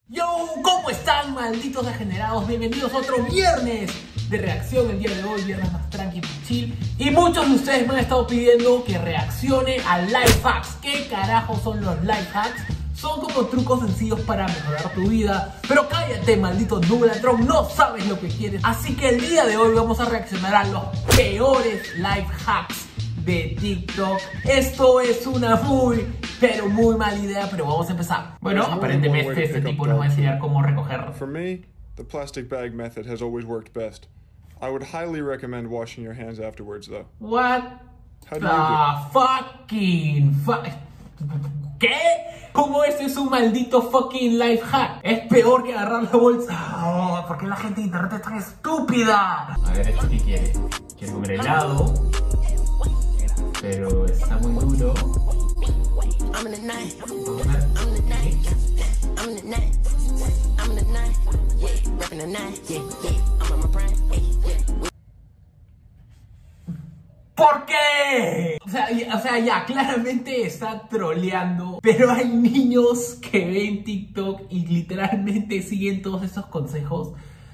Yo, ¿cómo están, malditos degenerados? Bienvenidos a otro viernes de reacción. El día de hoy, viernes más tranquilo y chill. Y muchos de ustedes me han estado pidiendo que reaccione a life hacks. ¿Qué carajo son los life hacks? Son como trucos sencillos para mejorar tu vida. Pero cállate, maldito Nublatron, no sabes lo que quieres. Así que el día de hoy vamos a reaccionar a los peores life hacks de TikTok. Esto es una pero muy mala idea, pero vamos a empezar. Bueno, aparentemente este tipo nos va a enseñar cómo recoger. For me, the plastic bag method has always worked best. I would highly recommend washing your hands afterwards, though. What How do you ¿Qué? ¿Cómo este es un maldito fucking life hack? Es peor que agarrar la bolsa. Oh, ¿por qué la gente de internet es tan estúpida? A ver, ¿esto qué quiere? Quiere comer helado, pero está muy duro. ¿Por qué? O sea, ya, claramente está troleando, pero hay niños que ven TikTok y literalmente siguen todos esos consejos.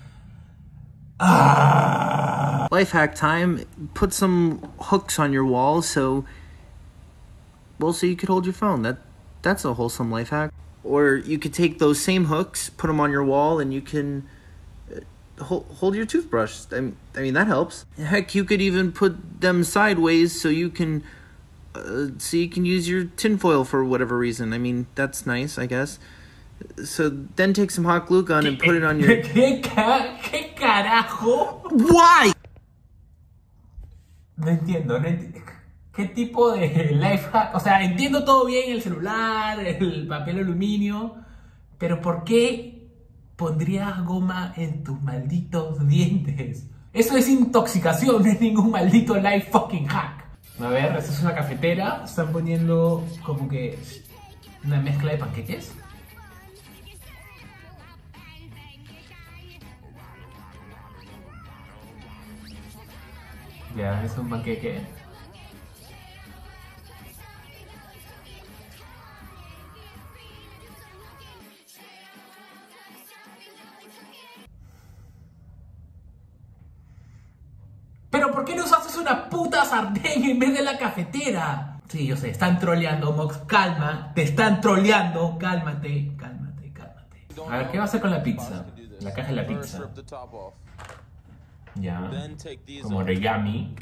Life hack time. Put some hooks on your wall so you could hold your phone. That's a wholesome life hack. Or you could take those same hooks, put them on your wall, and you can hold your toothbrush. I mean that helps. Heck, you could even put them sideways so you can use your tinfoil for whatever reason. I mean that's nice, I guess. So then take some hot glue gun and put it on your... ¿Qué carajo? Why? No entiendo. ¿Qué tipo de life hack? O sea, entiendo todo bien, el celular, el papel aluminio, pero ¿por qué pondrías goma en tus malditos dientes? Eso es intoxicación, no es ningún maldito life fucking hack. A ver, esta es una cafetera. Están poniendo como que una mezcla de panqueques. Ya, es un panqueque. ¿Pero por qué no usaste una puta sartén en vez de la cafetera? Sí, yo sé, están troleando, Mox. Calma, te están troleando. Cálmate. A ver, ¿qué va a hacer con la pizza? La caja de la pizza. Ya, como origami.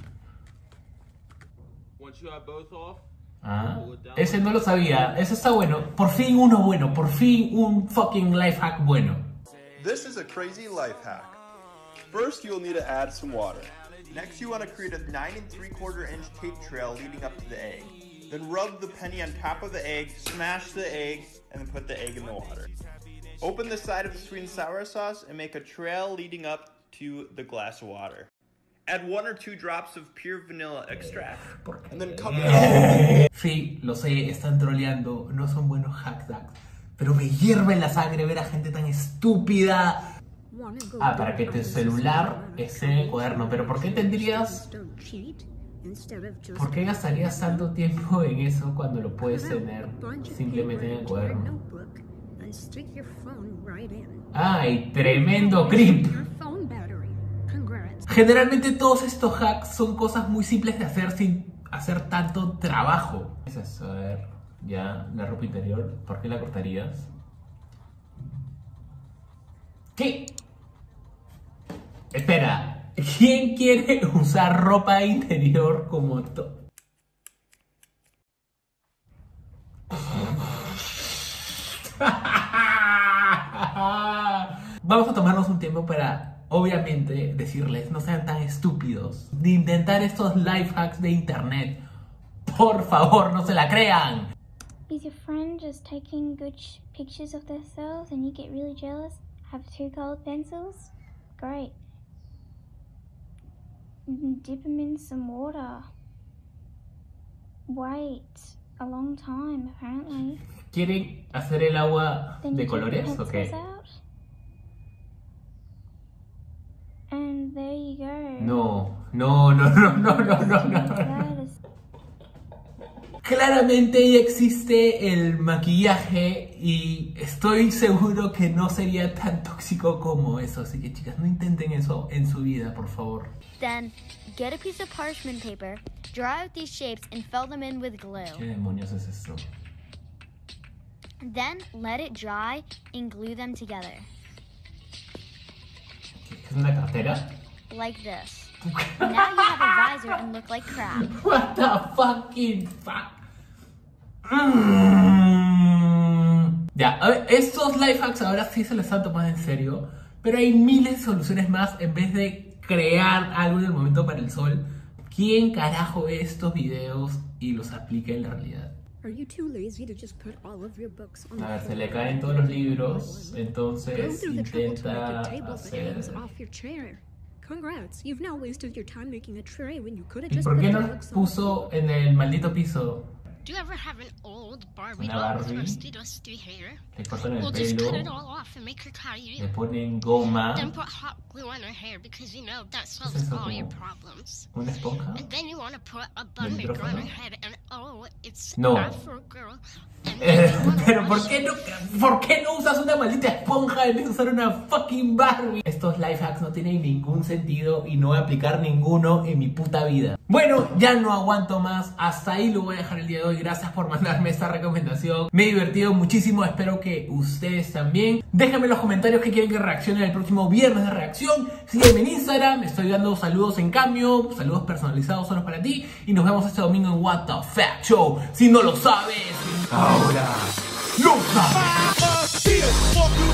Ah, ese no lo sabía. Ese está bueno. Por fin uno bueno. Por fin un fucking life hack bueno. This is a crazy life hack. First, you'll need to add some water. Next, you want to create a 9 3/4 inch tape trail leading up to the egg. Then rub the penny on top of the egg, smash the egg, and then put the egg in the water. Open the side of the sweet and sour sauce and make a trail leading up to the glass of water. Add 1 or 2 drops of pure vanilla extract. And then cover it. Sí, lo sé, están troleando. No son buenos hacks, pero me hierve la sangre ver a gente tan estúpida. Ah, para que tu celular esté en el cuaderno. Pero ¿por qué tendrías... ¿Por qué gastarías tanto tiempo en eso cuando lo puedes tener simplemente en el cuaderno? ¡Ay, tremendo creep! Generalmente todos estos hacks son cosas muy simples de hacer sin hacer tanto trabajo. Es eso, a ver, ya, la ropa interior, ¿por qué la cortarías? ¿Qué? Espera, ¿quién quiere usar ropa interior como Vamos a tomarnos un tiempo para, obviamente, decirles no sean tan estúpidos de intentar estos life hacks de internet. Por favor, no se la crean. Is your friend just taking good pictures of themselves and you get really jealous? Have 2 colored pencils? Great. Dip them in some water. Wait a long time, apparently. ¿Quieren hacer el agua de colores o qué? And there you go. No. Claramente ya existe el maquillaje y estoy seguro que no sería tan tóxico como eso. Así que chicas, no intenten eso en su vida, por favor. Then, get a piece of parchment paper, draw out these shapes and fill them in with glue. ¿Qué demonios es esto? Then, let it dry and glue them together. ¿Es una cartera? Like this. Now you have a visor and look like crap. What the fucking fuck? Ya, a ver, estos life hacks ahora sí se los están tomando en serio, pero hay miles de soluciones más en vez de crear algo en el momento para el sol. ¿Quién carajo ve estos videos y los aplica en la realidad? Are you too lazy to just put all of your books on A ver, se le caen todos los libros, Go entonces through the trouble to intenta make a table hacer... bananas off your chair. Congrats, you've now wasted your time making a tray when you could have ¿Y just por put qué the no books on. puso en el maldito piso? Do you ever have an old Barbie Una doll with Barbie. rusty hair? Le cortan el Well, just cut pelo, it all off and make her tidy. le ponen goma, Then put hot glue on her hair because you know that solves eso all your como? problems. una esponja. And then you want to put a bun maker on micrófono? her head and oh, it's No. Afro girl. And then you wanna Pero wash ¿por qué no usas una maldita esponja en vez de usar una fucking Barbie? Estos life hacks no tienen ningún sentido y no voy a aplicar ninguno en mi puta vida. Bueno, ya no aguanto más. Hasta ahí lo voy a dejar el día de hoy. Gracias por mandarme esta recomendación. Me he divertido muchísimo. Espero que ustedes también. Déjenme en los comentarios que quieren que reaccione el próximo viernes de reacción. Sígueme en Instagram. Estoy dando saludos en cambio. Saludos personalizados solo para ti. Y nos vemos este domingo en What the Fact Show. Si no lo sabes, ahora lo sabes.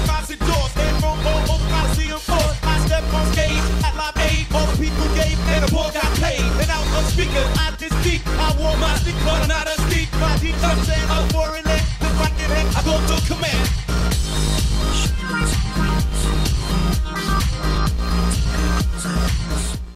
I just speak, I wore my stick, but not a speak. My teacher said I'm foreign, I go to command.